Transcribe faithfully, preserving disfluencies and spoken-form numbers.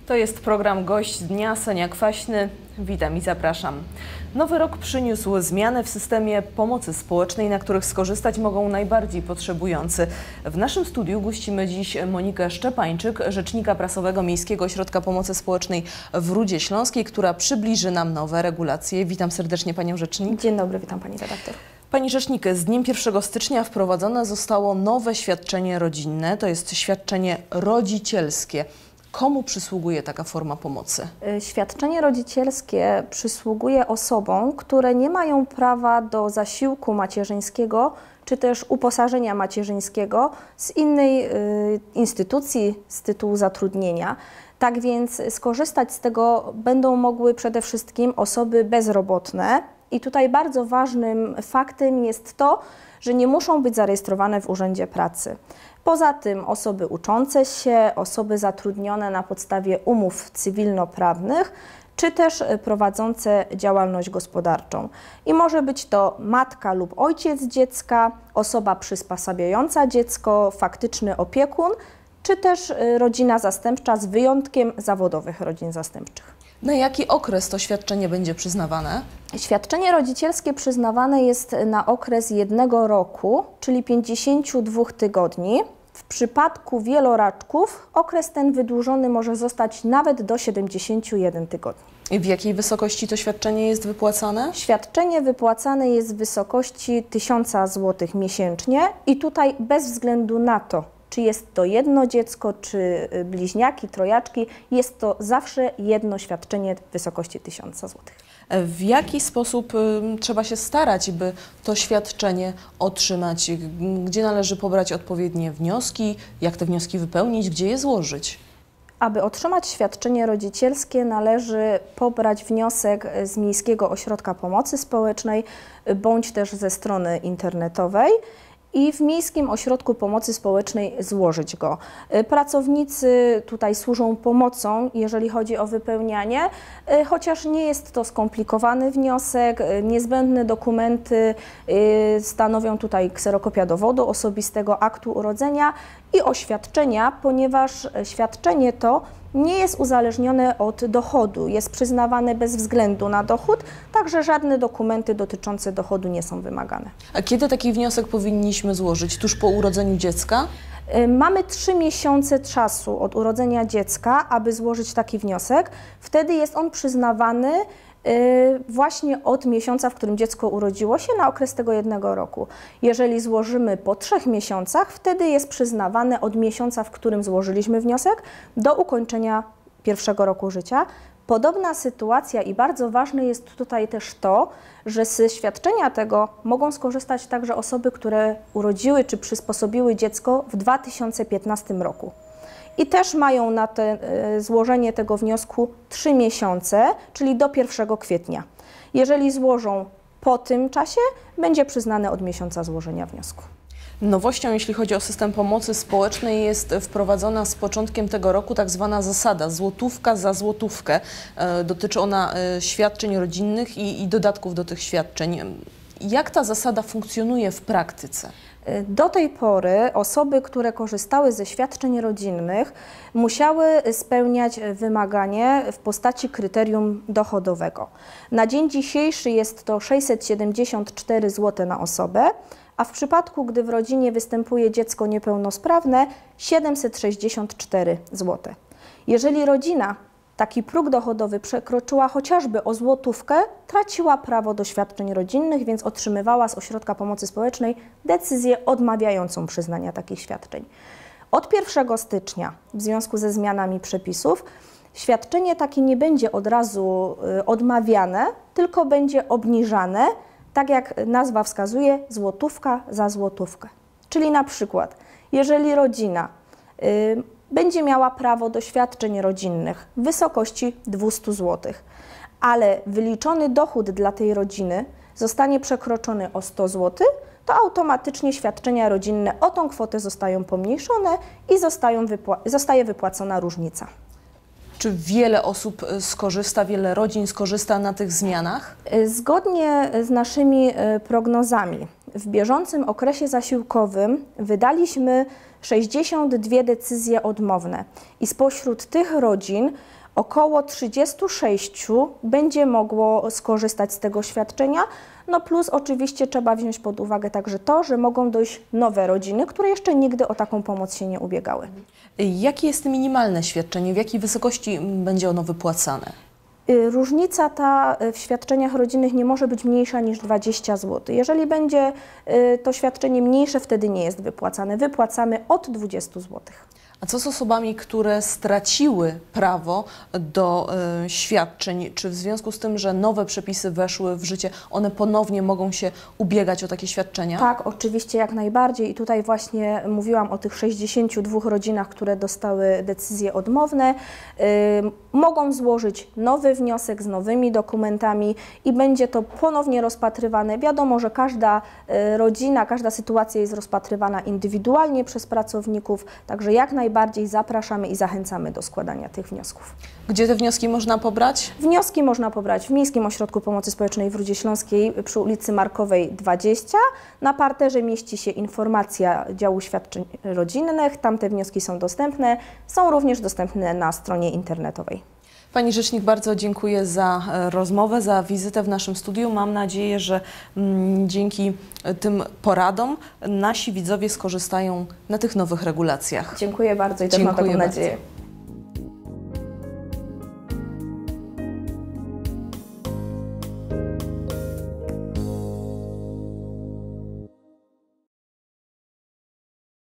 To jest program Gość Dnia, Sonia Kwaśny. Witam i zapraszam. Nowy rok przyniósł zmiany w systemie pomocy społecznej, na których skorzystać mogą najbardziej potrzebujący. W naszym studiu gościmy dziś Monikę Szczepańczyk, rzecznika prasowego Miejskiego Ośrodka Pomocy Społecznej w Rudzie Śląskiej, która przybliży nam nowe regulacje. Witam serdecznie Panią Rzecznik. Dzień dobry, witam Pani redaktor. Pani Rzecznik, z dniem pierwszego stycznia wprowadzone zostało nowe świadczenie rodzinne, to jest świadczenie rodzicielskie. Komu przysługuje taka forma pomocy? Świadczenie rodzicielskie przysługuje osobom, które nie mają prawa do zasiłku macierzyńskiego czy też uposażenia macierzyńskiego z innej y, instytucji z tytułu zatrudnienia. Tak więc skorzystać z tego będą mogły przede wszystkim osoby bezrobotne. I tutaj bardzo ważnym faktem jest to, że nie muszą być zarejestrowane w Urzędzie Pracy. Poza tym osoby uczące się, osoby zatrudnione na podstawie umów cywilnoprawnych, czy też prowadzące działalność gospodarczą. I może być to matka lub ojciec dziecka, osoba przysposabiająca dziecko, faktyczny opiekun, czy też rodzina zastępcza z wyjątkiem zawodowych rodzin zastępczych. Na jaki okres to świadczenie będzie przyznawane? Świadczenie rodzicielskie przyznawane jest na okres jednego roku, czyli pięćdziesięciu dwóch tygodni. W przypadku wieloraczków okres ten wydłużony może zostać nawet do siedemdziesięciu jeden tygodni. I w jakiej wysokości to świadczenie jest wypłacane? Świadczenie wypłacane jest w wysokości tysiąc złotych miesięcznie i tutaj bez względu na to, czy jest to jedno dziecko, czy bliźniaki, trojaczki, jest to zawsze jedno świadczenie w wysokości tysiąc złotych. W jaki sposób y, trzeba się starać, by to świadczenie otrzymać? Gdzie należy pobrać odpowiednie wnioski? Jak te wnioski wypełnić? Gdzie je złożyć? Aby otrzymać świadczenie rodzicielskie, należy pobrać wniosek z Miejskiego Ośrodka Pomocy Społecznej bądź też ze strony internetowej i w Miejskim Ośrodku Pomocy Społecznej złożyć go. Pracownicy tutaj służą pomocą, jeżeli chodzi o wypełnianie, chociaż nie jest to skomplikowany wniosek. Niezbędne dokumenty stanowią tutaj kserokopia dowodu osobistego, aktu urodzenia i oświadczenia, ponieważ świadczenie to nie jest uzależnione od dochodu, jest przyznawane bez względu na dochód, także żadne dokumenty dotyczące dochodu nie są wymagane. A kiedy taki wniosek powinniśmy złożyć? Tuż po urodzeniu dziecka? Mamy trzy miesiące czasu od urodzenia dziecka, aby złożyć taki wniosek. Wtedy jest on przyznawany właśnie od miesiąca, w którym dziecko urodziło się, na okres tego jednego roku. Jeżeli złożymy po trzech miesiącach, wtedy jest przyznawane od miesiąca, w którym złożyliśmy wniosek, do ukończenia pierwszego roku życia. Podobna sytuacja i bardzo ważne jest tutaj też to, że z świadczenia tego mogą skorzystać także osoby, które urodziły czy przysposobiły dziecko w dwa tysiące piętnastym roku. I też mają na te, złożenie tego wniosku trzy miesiące, czyli do pierwszego kwietnia. Jeżeli złożą po tym czasie, będzie przyznane od miesiąca złożenia wniosku. Nowością, jeśli chodzi o system pomocy społecznej, jest wprowadzona z początkiem tego roku tak zwana zasada złotówka za złotówkę. Dotyczy ona świadczeń rodzinnych i, i dodatków do tych świadczeń. Jak ta zasada funkcjonuje w praktyce? Do tej pory osoby, które korzystały ze świadczeń rodzinnych, musiały spełniać wymaganie w postaci kryterium dochodowego. Na dzień dzisiejszy jest to sześćset siedemdziesiąt cztery złote na osobę, a w przypadku, gdy w rodzinie występuje dziecko niepełnosprawne, siedemset sześćdziesiąt cztery złote. Jeżeli rodzina taki próg dochodowy przekroczyła chociażby o złotówkę, traciła prawo do świadczeń rodzinnych, więc otrzymywała z Ośrodka Pomocy Społecznej decyzję odmawiającą przyznania takich świadczeń. Od pierwszego stycznia, w związku ze zmianami przepisów, świadczenie takie nie będzie od razu odmawiane, tylko będzie obniżane, tak jak nazwa wskazuje, złotówka za złotówkę. Czyli na przykład, jeżeli rodzina yy, będzie miała prawo do świadczeń rodzinnych w wysokości dwieście złotych, ale wyliczony dochód dla tej rodziny zostanie przekroczony o sto złotych, to automatycznie świadczenia rodzinne o tą kwotę zostają pomniejszone i zostają wypła- zostaje wypłacona różnica. Czy wiele osób skorzysta, wiele rodzin skorzysta na tych zmianach? Zgodnie z naszymi prognozami w bieżącym okresie zasiłkowym wydaliśmy sześćdziesiąt dwie decyzje odmowne i spośród tych rodzin około trzydzieści sześć będzie mogło skorzystać z tego świadczenia, no plus oczywiście trzeba wziąć pod uwagę także to, że mogą dojść nowe rodziny, które jeszcze nigdy o taką pomoc się nie ubiegały. Jakie jest minimalne świadczenie? W jakiej wysokości będzie ono wypłacane? Różnica ta w świadczeniach rodzinnych nie może być mniejsza niż dwadzieścia złotych. Jeżeli będzie to świadczenie mniejsze, wtedy nie jest wypłacane. Wypłacamy od dwudziestu złotych. A co z osobami, które straciły prawo do y, świadczeń? Czy w związku z tym, że nowe przepisy weszły w życie, one ponownie mogą się ubiegać o takie świadczenia? Tak, oczywiście, jak najbardziej. I tutaj właśnie mówiłam o tych sześćdziesięciu dwóch rodzinach, które dostały decyzje odmowne. Y, mogą złożyć nowy wniosek z nowymi dokumentami i będzie to ponownie rozpatrywane. Wiadomo, że każda y, rodzina, każda sytuacja jest rozpatrywana indywidualnie przez pracowników, także jak najbardziej Bardziej zapraszamy i zachęcamy do składania tych wniosków. Gdzie te wnioski można pobrać? Wnioski można pobrać w Miejskim Ośrodku Pomocy Społecznej w Rudzie Śląskiej przy ulicy Markowej dwadzieścia. Na parterze mieści się informacja działu świadczeń rodzinnych. Tam te wnioski są dostępne. Są również dostępne na stronie internetowej. Pani Rzecznik, bardzo dziękuję za rozmowę, za wizytę w naszym studiu. Mam nadzieję, że mm, dzięki tym poradom nasi widzowie skorzystają na tych nowych regulacjach. Dziękuję bardzo i też mam taką nadzieję.